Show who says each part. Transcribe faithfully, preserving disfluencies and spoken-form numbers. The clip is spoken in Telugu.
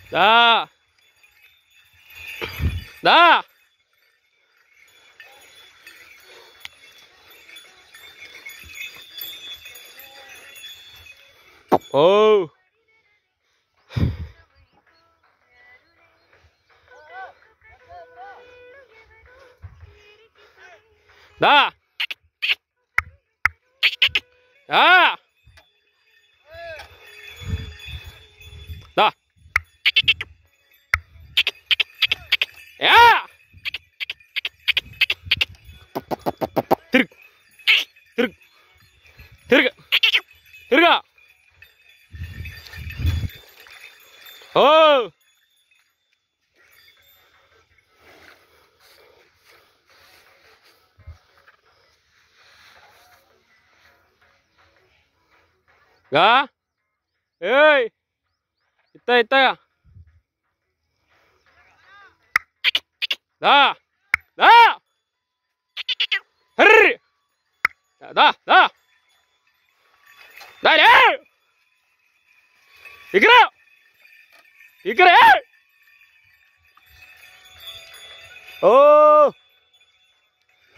Speaker 1: దా దా ఓ దా దా దా యా తిరుగు తిరుగు తిరుగు తిరుగా ఓ గా ఏయ్ ఇత్త ఇత్తగా దా దా హర్రి దా దా దా రే ఇక్కడ ఇక్కడ ఓ